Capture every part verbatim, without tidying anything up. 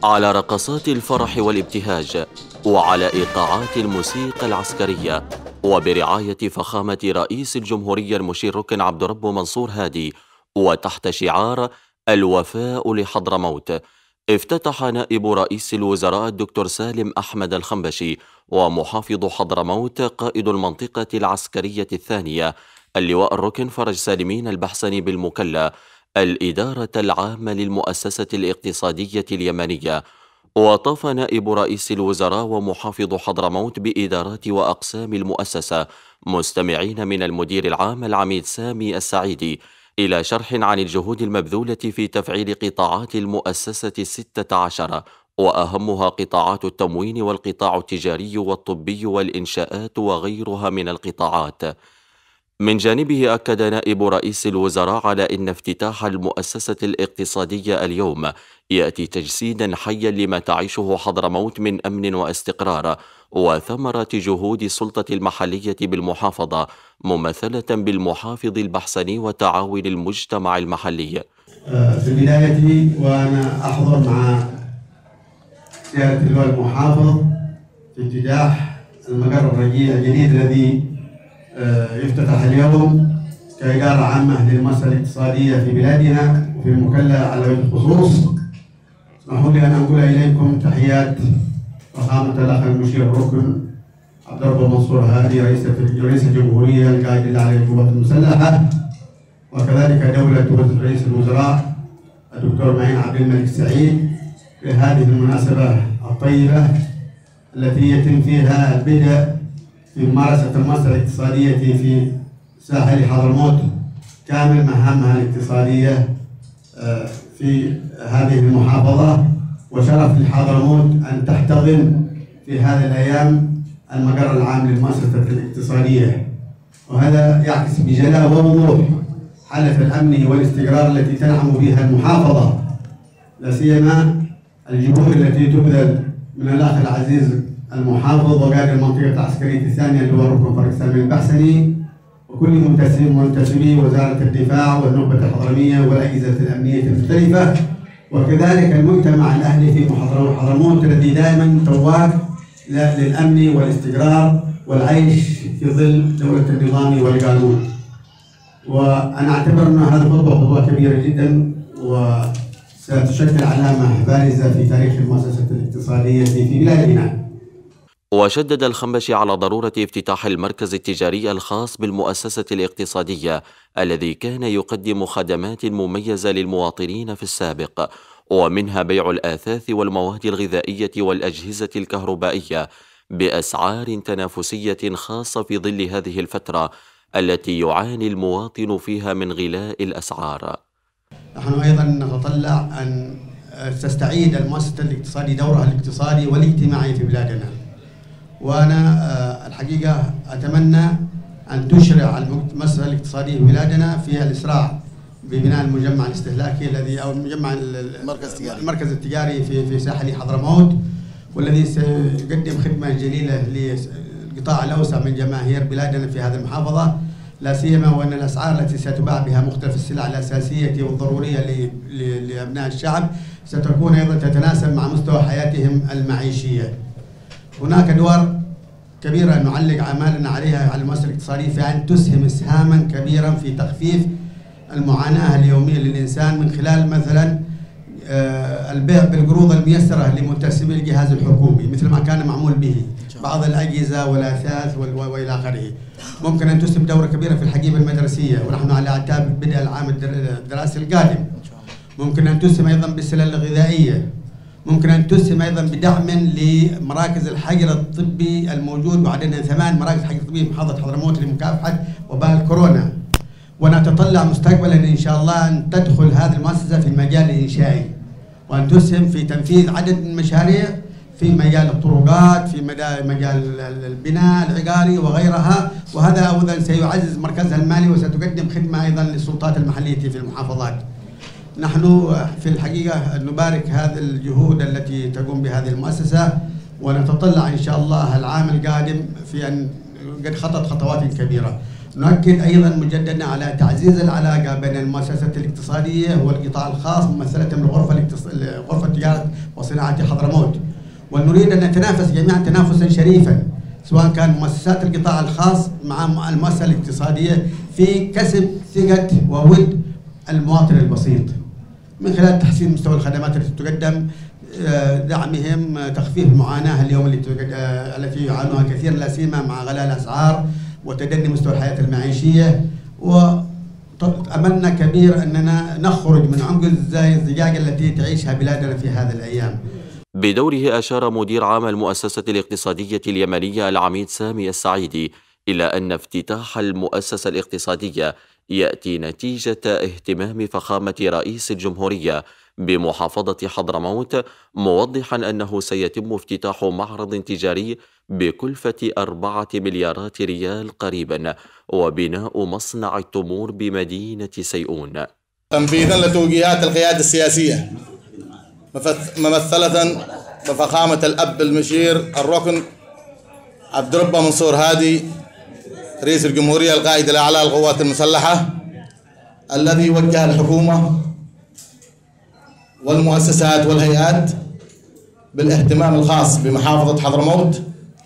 على رقصات الفرح والابتهاج وعلى إيقاعات الموسيقى العسكرية وبرعاية فخامة رئيس الجمهورية المشير ركن عبد ربه منصور هادي وتحت شعار الوفاء لحضرموت، افتتح نائب رئيس الوزراء الدكتور سالم أحمد الخنبشي ومحافظ حضرموت قائد المنطقة العسكرية الثانية اللواء الركن فرج سالمين البحسني بالمكلا الإدارة العامة للمؤسسة الاقتصادية اليمنية. وطاف نائب رئيس الوزراء ومحافظ حضرموت بإدارات وأقسام المؤسسة مستمعين من المدير العام العميد سامي السعيدي إلى شرح عن الجهود المبذولة في تفعيل قطاعات المؤسسة الستة عشر، وأهمها قطاعات التموين والقطاع التجاري والطبي والإنشاءات وغيرها من القطاعات. من جانبه أكد نائب رئيس الوزراء على أن افتتاح المؤسسة الاقتصادية اليوم يأتي تجسيدا حيا لما تعيشه حضرموت من أمن واستقرار وثمرة جهود السلطة المحلية بالمحافظة ممثلة بالمحافظ البحسني وتعاون المجتمع المحلي. في البداية وأنا أحضر مع سيادة اللواء المحافظ في افتتاح المقر الرجيع الجديد الذي يفتتح اليوم كإدارة عامة للمؤسسة الاقتصادية في بلادنا وفي المكلا على وجه الخصوص. اسمحوا لي أن أنقل إليكم تحيات فخامة الأخ المشير ركن عبد ربه منصور هادي رئيس رئيس الجمهورية القائد الأعلى للقوات المسلحة، وكذلك دولة رئيس الوزراء الدكتور معين عبد الملك سعيد في هذه المناسبة الطيبة التي يتم فيها البدء في ممارسة المؤسسة الاقتصادية في ساحل حضرموت كامل مهامها الاقتصادية في هذه المحافظة. وشرف لحضرموت أن تحتضن في هذه الأيام المقر العام للمؤسسة الاقتصادية، وهذا يعكس بجلاء ووضوح حالة الأمن والاستقرار التي تنعم بها المحافظة، لا سيما الجهود التي تبذل من الأخ العزيز المحافظ وقائد المنطقة العسكرية الثانية اللواء الركن فرج سالمين البحسني وكل منتسبي وزارة الدفاع والنخبة الحضرمية والأجهزة الأمنية المختلفة، وكذلك المجتمع الأهلي في حضرموت الذي دائما تواق للأمن والاستقرار والعيش في ظل دولة النظام والقانون. وأنا أعتبر أن هذه الخطوة خطوة كبيرة جدا وستشكل علامة بارزة في تاريخ المؤسسة الاقتصادية في بلادنا. وشدد الخنبشي على ضرورة افتتاح المركز التجاري الخاص بالمؤسسة الاقتصادية الذي كان يقدم خدمات مميزة للمواطنين في السابق، ومنها بيع الآثاث والمواد الغذائية والأجهزة الكهربائية بأسعار تنافسية خاصة في ظل هذه الفترة التي يعاني المواطن فيها من غلاء الأسعار. نحن أيضا نتطلع أن تستعيد المؤسسة الاقتصادية دورها الاقتصادي والاجتماعي في بلادنا، وأنا الحقيقة أتمنى أن تشرع المؤسسة الاقتصادية في بلادنا في الإسراع ببناء المجمع الاستهلاكي الذي أو المجمع المركز التجاري في في ساحل حضرموت، والذي سيقدم خدمة جليلة للقطاع الأوسع من جماهير بلادنا في هذه المحافظة، لا سيما وأن الأسعار التي ستباع بها مختلف السلع الأساسية والضرورية لأبناء الشعب ستكون أيضا تتناسب مع مستوى حياتهم المعيشية. هناك دور كبيرة نعلق أعمالنا عليها على المؤسسة الاقتصادية في أن تسهم إسهاما كبيرا في تخفيف المعاناة اليومية للإنسان من خلال مثلا البيع بالقروض الميسرة لمنتسبي الجهاز الحكومي مثل ما كان معمول به بعض الأجهزة والأثاث وإلى آخره. ممكن أن تسهم دورة كبيرة في الحقيبة المدرسية ونحن على أعتاب بدء العام الدراسي القادم. ممكن أن تسهم أيضا بالسلال الغذائية. ممكن أن تسهم أيضا بدعم لمراكز الحجر الطبي الموجود، وعددنا ثمان مراكز حجر طبي في محافظة حضرموت لمكافحة وباء الكورونا. ونتطلع مستقبلا إن شاء الله أن تدخل هذه المؤسسة في المجال الإنشائي وأن تسهم في تنفيذ عدد من المشاريع في مجال الطرقات، في مجال البناء العقاري وغيرها، وهذا أيضا سيعزز مركزها المالي وستقدم خدمة أيضا للسلطات المحلية في المحافظات. نحن في الحقيقة نبارك هذه الجهود التي تقوم بهذه المؤسسة، ونتطلع إن شاء الله العام القادم في أن قد خطت خطوات كبيرة. نؤكد أيضا مجددا على تعزيز العلاقة بين المؤسسات الاقتصادية والقطاع الخاص ممثلة بالغرفة الاقتص... غرفة تجارة وصناعة حضرموت، ونريد أن نتنافس جميعا تنافسا شريفا سواء كان مؤسسات القطاع الخاص مع المؤسسة الاقتصادية في كسب ثقة وود المواطن البسيط من خلال تحسين مستوى الخدمات التي تقدم، دعمهم، تخفيف المعاناة اليوم التي يعانوها كثير لا سيما مع غلاء الأسعار وتدني مستوى الحياة المعيشية. وأملنا كبير أننا نخرج من عنق الزجاجة التي تعيشها بلادنا في هذه الأيام. بدوره أشار مدير عام المؤسسة الاقتصادية اليمنية العميد سامي السعيدي إلى أن افتتاح المؤسسة الاقتصادية يأتي نتيجة اهتمام فخامة رئيس الجمهورية بمحافظة حضرموت، موضحا أنه سيتم افتتاح معرض تجاري بكلفة أربعة مليارات ريال قريبا، وبناء مصنع التمور بمدينة سيئون، تنفيذا لتوجيهات القيادة السياسية ممثلة بفخامة الأب المشير الركن عبد ربه منصور هادي رئيس الجمهورية القائد الأعلى للقوات المسلحة، الذي وجه الحكومة والمؤسسات والهيئات بالاهتمام الخاص بمحافظة حضرموت،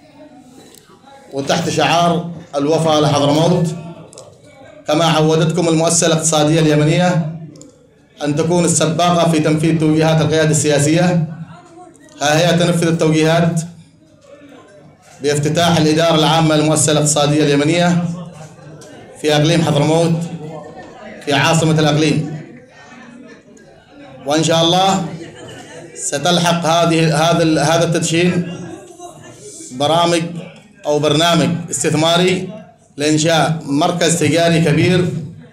وتحت شعار الوفاء لحضرموت، كما عودتكم المؤسسة الاقتصادية اليمنية أن تكون السباقة في تنفيذ توجيهات القيادة السياسية. ها هي تنفذ التوجيهات بافتتاح الإدارة العامة للمؤسسة الاقتصادية اليمنية في أقليم حضرموت في عاصمة الأقليم، وإن شاء الله ستلحق هذه هذا هذا التدشين برامج أو برنامج استثماري لإنشاء مركز تجاري كبير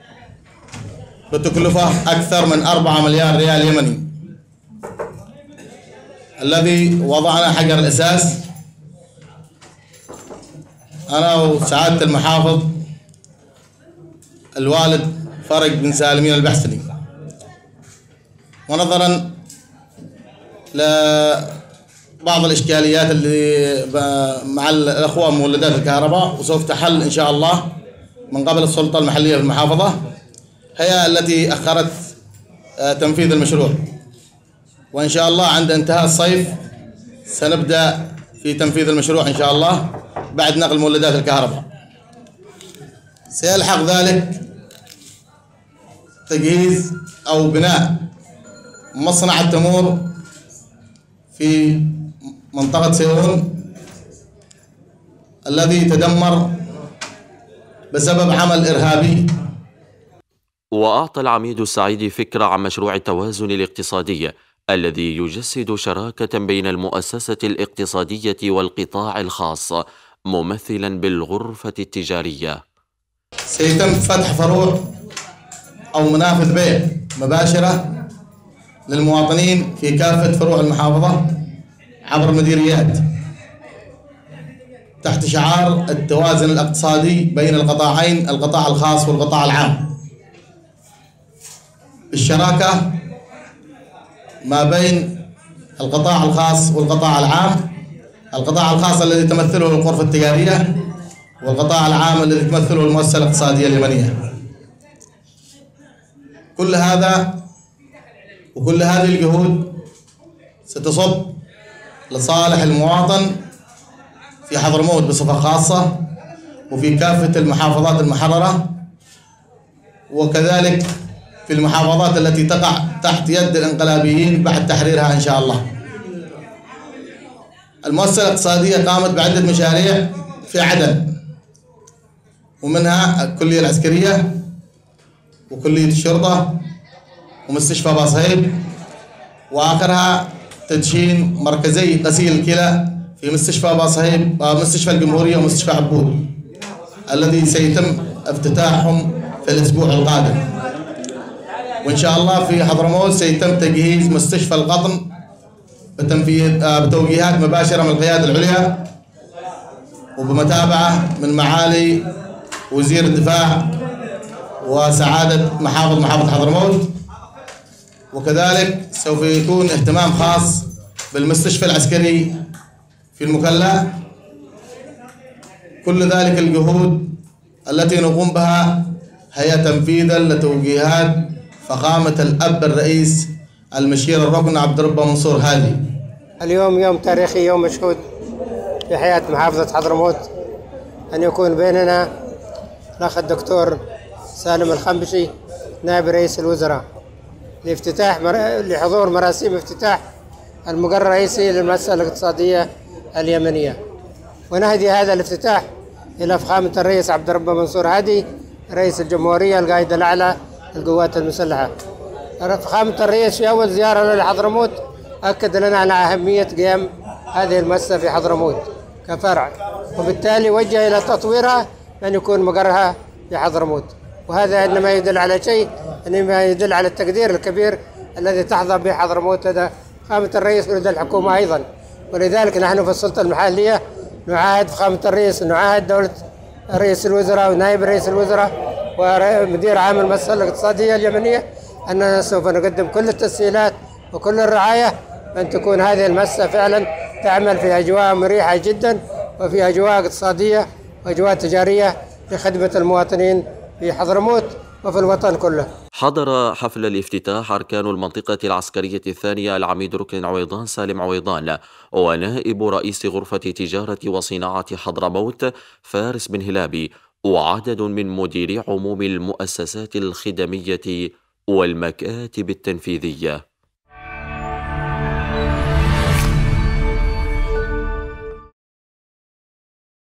بتكلفة أكثر من أربعة مليار ريال يمني، الذي وضعنا حجر الأساس أنا وسعادة المحافظ الوالد فرج بن سالمين البحسني. ونظرا لبعض الإشكاليات اللي مع الأخوة مولدات الكهرباء، وسوف تحل إن شاء الله من قبل السلطة المحلية في المحافظة، هي التي أخرت تنفيذ المشروع، وإن شاء الله عند انتهاء الصيف سنبدأ في تنفيذ المشروع إن شاء الله بعد نقل مولدات الكهرباء. سيلحق ذلك تجهيز أو بناء مصنع التمور في منطقة سيئون الذي تدمر بسبب عمل إرهابي. وأعطى العميد السعيدي فكرة عن مشروع التوازن الاقتصادي الذي يجسد شراكة بين المؤسسة الاقتصادية والقطاع الخاص ممثلا بالغرفة التجارية. سيتم فتح فروع أو منافذ بيع مباشرة للمواطنين في كافة فروع المحافظة عبر المديريات تحت شعار التوازن الاقتصادي بين القطاعين، القطاع الخاص والقطاع العام، بالشراكة ما بين القطاع الخاص والقطاع العام، القطاع الخاص الذي تمثله الغرفة التجارية والقطاع العام الذي تمثله المؤسسة الاقتصادية اليمنية. كل هذا وكل هذه الجهود ستصب لصالح المواطن في حضرموت بصفة خاصة وفي كافة المحافظات المحررة، وكذلك في المحافظات التي تقع تحت يد الانقلابيين بعد تحريرها إن شاء الله. المؤسسة الاقتصادية قامت بعدة مشاريع في عدن، ومنها الكلية العسكرية وكلية الشرطة ومستشفى باصهيب، وآخرها تدشين مركزي غسيل الكلى في مستشفى باصهيب، مستشفى الجمهورية ومستشفى عبود، الذي سيتم افتتاحهم في الأسبوع القادم. وإن شاء الله في حضرموت سيتم تجهيز مستشفى القطن بتنفيذ بتوجيهات مباشرة من القيادة العليا وبمتابعة من معالي وزير الدفاع وسعادة محافظ محافظة حضرموت. وكذلك سوف يكون اهتمام خاص بالمستشفى العسكري في المكلا. كل ذلك الجهود التي نقوم بها هي تنفيذا لتوجيهات فخامة الأب الرئيس المشير الركن عبد الرب منصور هادي. اليوم يوم تاريخي، يوم مشهود في حياة محافظة حضرموت، أن يكون بيننا الأخ الدكتور سالم الخنبشي نائب رئيس الوزراء لافتتاح مر... لحضور مراسم افتتاح المقر الرئيسي للمؤسسة الاقتصادية اليمنية. ونهدي هذا الافتتاح إلى فخامة الرئيس عبد الرب منصور هادي رئيس الجمهورية القائد الأعلى للقوات المسلحة. فخامة الرئيس في أول زيارة له لحضرموت أكد لنا على أهمية قيام هذه المؤسسة في حضرموت كفرع، وبالتالي وجه إلى تطويرها أن يكون مقرها في حضرموت. وهذا إنما يدل على شيء، إنما يدل على التقدير الكبير الذي تحظى به حضرموت لدى فخامة الرئيس ولدى الحكومة أيضا. ولذلك نحن في السلطة المحلية نعاهد فخامة الرئيس، نعاهد دولة رئيس الوزراء ونائب رئيس الوزراء ومدير عام المؤسسة الاقتصادية اليمنية أننا سوف نقدم كل التسهيلات وكل الرعاية أن تكون هذه المؤسسة فعلا تعمل في أجواء مريحة جدا وفي أجواء اقتصادية وأجواء تجارية لخدمة المواطنين في حضرموت وفي الوطن كله. حضر حفل الافتتاح أركان المنطقة العسكرية الثانية العميد ركن عويضان سالم عويضان ونائب رئيس غرفة تجارة وصناعة حضرموت فارس بن هلابي وعدد من مديري عموم المؤسسات الخدمية والمكاتب التنفيذية.